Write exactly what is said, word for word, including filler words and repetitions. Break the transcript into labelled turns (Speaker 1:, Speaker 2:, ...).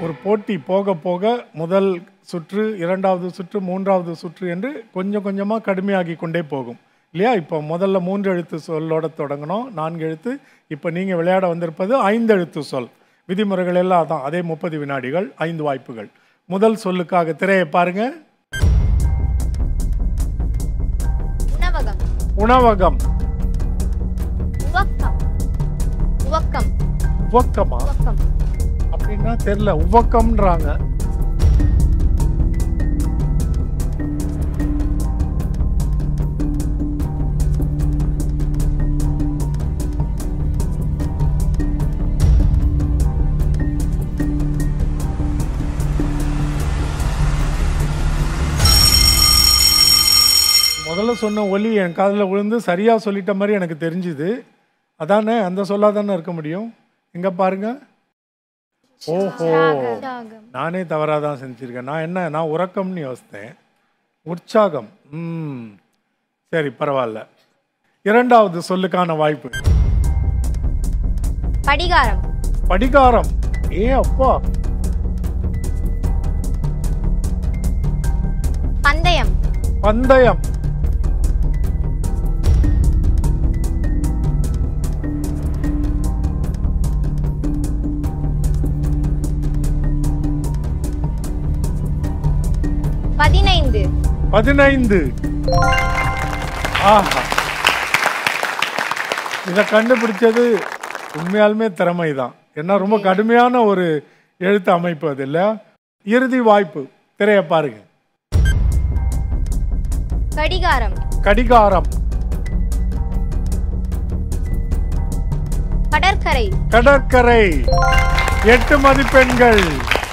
Speaker 1: ஒரு போட்டி போக போக முதல் சுற்று, இரண்டாவது சுற்று, மூன்றாவது சுற்று என்று கொஞ்சம் கொஞ்சமாக கடுமையாகி கொண்டே போகும் இல்லையா? இப்போ முதல்ல மூன்று எழுத்து சொல்லோட தொடங்கணும், நான்கு எழுத்து. இப்போ நீங்கள் விளையாட வந்திருப்பது ஐந்து எழுத்து சொல். விதிமுறைகள் எல்லாம் தான் அதே. முப்பது வினாடிகள், ஐந்து வாய்ப்புகள். முதல் சொல்லுக்காக திரையை பாருங்க.
Speaker 2: உணவகம்.
Speaker 1: உணவகம்.
Speaker 2: உவக்கம். உவக்கம்.
Speaker 1: உவக்கமா?
Speaker 2: உவக்கம்.
Speaker 1: அப்படின்னா தெரியல. உவக்கம்ன்றாங்க. முதல்ல சொன்ன ஒலி என் காதில் விழுந்து சரியாக சொல்லிட்ட மாதிரி எனக்கு தெரிஞ்சுது. அதானே, அந்த சொல்லாதானே இருக்க முடியும். எங்க பாருங்க. ஓஹோ, நானே தவறாக தான் செஞ்சுருக்கேன். நான் என்ன, நான் உறக்கம்னு யோசித்தேன். உற்சாகம். ம் சரி, பரவாயில்ல. இரண்டாவது சொல்லுக்கான வாய்ப்பு.
Speaker 2: படிகாரம்.
Speaker 1: படிகாரம். ஏ அப்பா.
Speaker 2: பந்தயம்.
Speaker 1: பந்தயம்.
Speaker 2: பதினைந்து.
Speaker 1: பதினைந்து. ஆஹா, இதை கண்டுபிடிச்சது உண்மையாலுமே திறமை தான். ஏன்னா ரொம்ப கடுமையான ஒரு எழுத்து அமைப்பு அது இல்ல. இறுதி வாய்ப்பு. திரையை பாருங்க.
Speaker 2: கடிகாரம்.
Speaker 1: கடிகாரம்.
Speaker 2: கடற்கரை.
Speaker 1: கடற்கரை. எட்டு மதிப்பெண்கள்.